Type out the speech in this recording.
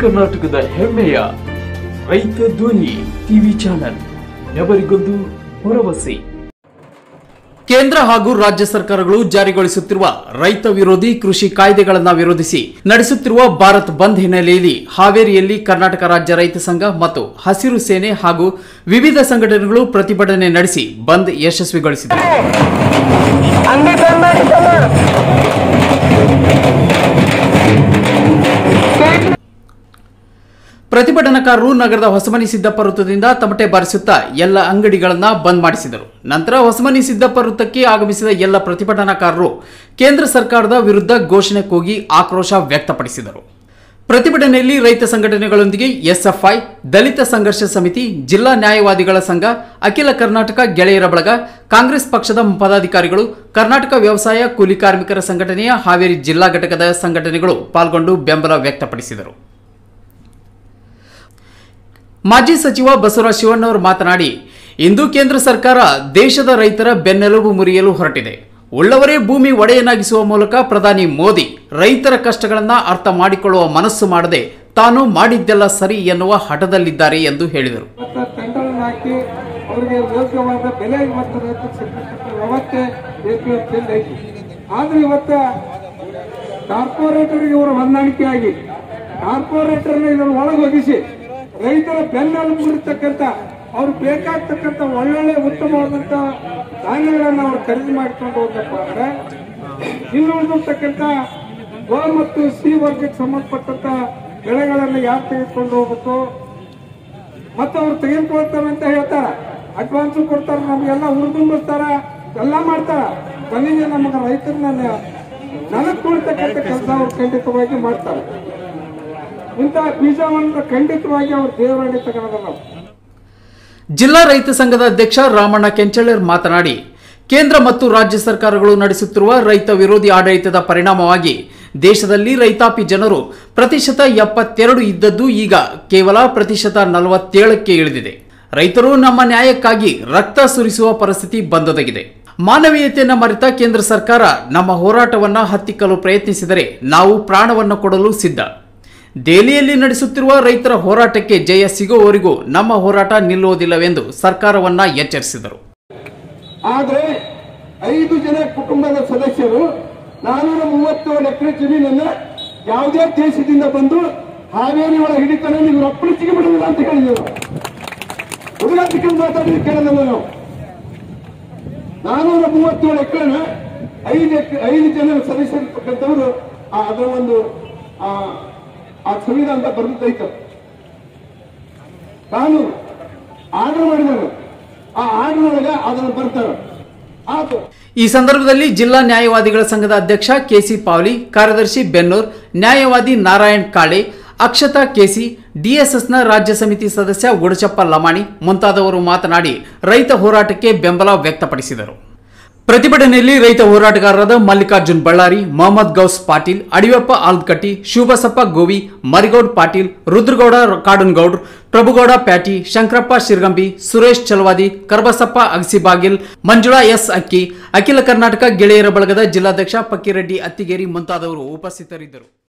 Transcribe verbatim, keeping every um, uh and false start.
ಕರ್ನಾಟಕದ ಹೆಮ್ಮೆಯ ರೈತ ಧ್ವನಿ ಟಿವಿ ಚಾನೆಲ್ ಎವರಿಗೊಂದು ಭರವಸೆ. ಕೇಂದ್ರ ಹಾಗೂ ರಾಜ್ಯ ಸರ್ಕಾರಗಳು ಜಾರಿಗೊಳಿಸುತ್ತಿರುವ ರೈತ ವಿರೋಧಿ ಕೃಷಿ ಕಾಯ್ದೆಗಳನ್ನು ವಿರೋಧಿಸಿ ನಡೆಸುತ್ತಿರುವ ಭಾರತ್ ಬಂದ್ ಹಿನ್ನೆಲೆಯಲ್ಲಿ ಹಾವೇರಿಯಲ್ಲಿ ಕರ್ನಾಟಕ ರಾಜ್ಯ ರೈತ ಸಂಘ ಮತ್ತು ಹಸಿರು ಸೇನೆ ಹಾಗೂ ವಿವಿಧ ಸಂಘಟನೆಗಳು ಪ್ರತಿಭಟನೆ ನಡೆಸಿ ಬಂದ್ ಯಶಸ್ವಿಗೊಳಿಸಿದರು. ಪ್ರತಿಭಟನಾಕಾರರು ನಗರದ ಹೊಸಮನಿ ಸಿದ್ದಪ್ಪ ವೃತ್ತದಿಂದ ತಮಟೆ ಬಾರಿಸುತ್ತಾ ಎಲ್ಲ ಅಂಗಡಿಗಳನ್ನು ಬಂದ್ ಮಾಡಿಸಿದರು. ನಂತರ ಹೊಸಮನಿ ಸಿದ್ದಪ್ಪ ವೃತ್ತಕ್ಕೆ ಆಗಮಿಸಿದ ಎಲ್ಲ ಪ್ರತಿಭಟನಾಕಾರರು ಕೇಂದ್ರ ಸರ್ಕಾರದ ವಿರುದ್ಧ ಘೋಷಣೆ ಕೂಗಿ ಆಕ್ರೋಶ ವ್ಯಕ್ತಪಡಿಸಿದರು. ಪ್ರತಿಭಟನೆಯಲ್ಲಿ ರೈತ ಸಂಘಟನೆಗಳೊಂದಿಗೆ ಎಸ್ಎಫ್ಐ, ದಲಿತ ಸಂಘರ್ಷ ಸಮಿತಿ, ಜಿಲ್ಲಾ ನ್ಯಾಯವಾದಿಗಳ ಸಂಘ, ಅಖಿಲ ಕರ್ನಾಟಕ ಗೆಳೆಯರ ಬಳಗ, ಕಾಂಗ್ರೆಸ್ ಪಕ್ಷದ ಪದಾಧಿಕಾರಿಗಳು, ಕರ್ನಾಟಕ ವ್ಯವಸಾಯ ಕೂಲಿ ಕಾರ್ಮಿಕರ ಸಂಘಟನೆಯ ಹಾವೇರಿ ಜಿಲ್ಲಾ ಘಟಕದ ಸಂಘಟನೆಗಳು ಪಾಲ್ಗೊಂಡು ಬೆಂಬಲ ವ್ಯಕ್ತಪಡಿಸಿದರು. ಮಾಜಿ ಸಚಿವ ಬಸವರಾಜ ಶಿವಣ್ಣವರು ಮಾತನಾಡಿ, ಇಂದು ಕೇಂದ್ರ ಸರ್ಕಾರ ದೇಶದ ರೈತರ ಬೆನ್ನೆಲುಬು ಮುರಿಯಲು ಹೊರಟಿದೆ. ಉಳ್ಳವರೇ ಭೂಮಿ ಒಡೆಯನಾಗಿಸುವ ಮೂಲಕ ಪ್ರಧಾನಿ ಮೋದಿ ರೈತರ ಕಷ್ಟಗಳನ್ನು ಅರ್ಥ ಮಾಡಿಕೊಳ್ಳುವ ಮನಸ್ಸು ಮಾಡದೆ ತಾನು ಮಾಡಿದ್ದೆಲ್ಲ ಸರಿ ಎನ್ನುವ ಹಠದಲ್ಲಿದ್ದಾರೆ ಎಂದು ಹೇಳಿದರು. ರೈತರ ಬೆನ್ನೆಲುಬು ಮುರಿತಕ್ಕಂಥ ಅವ್ರು ಬೇಕಾಗ್ತಕ್ಕಂಥ ಒಳ್ಳೊಳ್ಳೆ ಉತ್ತಮವಾದಂಥ ಧಾನ್ಯಗಳನ್ನು ಅವ್ರು ಖರೀದಿ ಮಾಡಿಕೊಂಡು ಹೋಗಪ್ಪ ಅಂದ್ರೆ ಇನ್ನುಳಿದಿರ್ತಕ್ಕಂಥ ಗೋ ಮತ್ತು ಸಿ ವರ್ಗಕ್ಕೆ ಸಂಬಂಧಪಟ್ಟಂತ ಬೆಳೆಗಳನ್ನು ಯಾರು ತೆಗೆದುಕೊಂಡು ಹೋಗ್ಬೇಕು ಮತ್ತು ಅವ್ರು ತೆಗೆದುಕೊಳ್ತಾರೆ ಅಂತ ಹೇಳ್ತಾರ, ಅಡ್ವಾನ್ಸ್ ಕೊಡ್ತಾರ, ನಮ್ಗೆಲ್ಲ ಹುರಿದುಂಬಿಸ್ತಾರ, ಎಲ್ಲ ಮಾಡ್ತಾರ. ಕೊನೆಗೆ ನಮಗೆ ರೈತರನ್ನ ನನಗೆ ಕೊಡ್ತಕ್ಕಂಥ ಕೆಲಸ ಅವ್ರು ಖಂಡಿತವಾಗಿ ಮಾಡ್ತಾರೆ. ಇಂತಹ ಬೀಜವನ್ನು ಖಂಡಿತವಾಗಿ ಅವರು ದೇವರಾಡಿ ತಗೊಳ್ಳೋದಲ್ಲ. ಜಿಲ್ಲಾ ರೈತ ಸಂಘದ ಅಧ್ಯಕ್ಷ ರಾಮಣ್ಣ ಕೆಂಚಳ್ಳರ್ ಮಾತನಾಡಿ, ಕೇಂದ್ರ ಮತ್ತು ರಾಜ್ಯ ಸರ್ಕಾರಗಳು ನಡೆಸುತ್ತಿರುವ ರೈತ ವಿರೋಧಿ ಆಡಳಿತದ ಪರಿಣಾಮವಾಗಿ ದೇಶದಲ್ಲಿ ರೈತಾಪಿ ಜನರು ಪ್ರತಿಶತ ಎಪ್ಪತ್ತೆರಡು ಇದ್ದದ್ದು ಈಗ ಕೇವಲ ಪ್ರತಿಶತ ನಲವತ್ತೇಳಕ್ಕೆ ಇಳಿದಿದೆ. ರೈತರು ನಮ್ಮ ನ್ಯಾಯಕ್ಕಾಗಿ ರಕ್ತ ಸುರಿಸುವ ಪರಿಸ್ಥಿತಿ ಬಂದೊದಗಿದೆ. ಮಾನವೀಯತೆಯನ್ನು ಮರೆತ ಕೇಂದ್ರ ಸರ್ಕಾರ ನಮ್ಮ ಹೋರಾಟವನ್ನು ಹತ್ತಿಕ್ಕಲು ಪ್ರಯತ್ನಿಸಿದರೆ ನಾವು ಪ್ರಾಣವನ್ನು ಕೊಡಲು ಸಿದ್ಧ. ದೆಹಲಿಯಲ್ಲಿ ನಡೆಸುತ್ತಿರುವ ರೈತರ ಹೋರಾಟಕ್ಕೆ ಜಯ ಸಿಗುವವರೆಗೂ ನಮ್ಮ ಹೋರಾಟ ನಿಲ್ಲುವುದಿಲ್ಲವೆಂದು ಸರ್ಕಾರವನ್ನ ಎಚ್ಚರಿಸಿದರು. ಆದರೆ ಐದು ಜನ ಕುಟುಂಬದ ಸದಸ್ಯರು ನಾನೂರ ಮೂವತ್ತೇಳು ಎಕರೆ ಜಮೀನನ್ನು ಯಾವುದೇ ದೇಶದಿಂದ ಬಂದು ಹಾವೇರಿ ಒಳ ಹಿಡಿತಾನೆ ನೀವು ರಪ್ಪಳಿಸಿಗೆ ಬಿಡುವುದಿಲ್ಲ ಅಂತ ಹೇಳಿದ್ರು. ಹುಡುಗಾಟಿಕೆ ಮಾತಾಡಿದ ಕೇಳಿದಲ್ಲ ನಾವು. ನಾನೂರ ಮೂವತ್ತೇಳು ಎಕರೆನ ಐದು ಐದು ಜನ ಸದಸ್ಯರಿರ್ತಕ್ಕಂಥವರು ಅದರ ಒಂದು ಆ ಸಂವಿಧಾನ ಅಂತ ಬರೆದೈತೆ, ತಾನು ಆರ್ಡರ್ ಮಾಡಿದರು, ಆ ಆರ್ಡರ್ ಒಳಗೆ ಅದನ್ನು ಬರ್ತಾರೆ. ಈ ಸಂದರ್ಭದಲ್ಲಿ ಜಿಲ್ಲಾ ನ್ಯಾಯವಾದಿಗಳ ಸಂಘದ ಅಧ್ಯಕ್ಷ ಕೆಸಿ ಪಾವ್ಲಿ, ಕಾರ್ಯದರ್ಶಿ ಬೆನ್ನೂರ್, ನ್ಯಾಯವಾದಿ ನಾರಾಯಣ್ ಕಾಳೆ, ಅಕ್ಷತಾ ಕೆಸಿ, ಡಿಎಸ್ಎಸ್ನ ರಾಜ್ಯ ಸಮಿತಿ ಸದಸ್ಯ ಗುಡಚಪ್ಪ ಲಮಾಣಿ ಮುಂತಾದವರು ಮಾತನಾಡಿ ರೈತ ಹೋರಾಟಕ್ಕೆ ಬೆಂಬಲ ವ್ಯಕ್ತಪಡಿಸಿದರು. ಪ್ರತಿಭಟನೆಯಲ್ಲಿ ರೈತ ಹೋರಾಟಗಾರರಾದ ಮಲ್ಲಿಕಾರ್ಜುನ್ ಬಳ್ಳಾರಿ, ಮೊಹಮ್ಮದ್ ಗೌಸ್ ಪಾಟೀಲ್, ಅಡಿಯಪ್ಪ ಆಲ್ದಕಟ್ಟಿ, ಶಿವಬಸಪ್ಪ ಗೋವಿ, ಮರಿಗೌಡ್ ಪಾಟೀಲ್, ರುದ್ರಗೌಡ ಕಾಡನ್ಗೌಡ್, ಪ್ರಭುಗೌಡ ಪ್ಯಾಟಿ, ಶಂಕರಪ್ಪ ಶಿರ್ಗಂಬಿ, ಸುರೇಶ್ ಚಲವಾದಿ, ಕರ್ಬಸಪ್ಪ ಅಗಸಿಬಾಗಿಲ್, ಮಂಜುಳಾ ಎಸ್ ಅಕ್ಕಿ, ಅಖಿಲ ಕರ್ನಾಟಕ ಗೆಳೆಯರ ಬಳಗದ ಜಿಲ್ಲಾಧ್ಯಕ್ಷ ಪಕ್ಕಿರೆಡ್ಡಿ ಅತ್ತಿಗೇರಿ ಮುಂತಾದವರು ಉಪಸ್ಥಿತರಿದ್ದರು.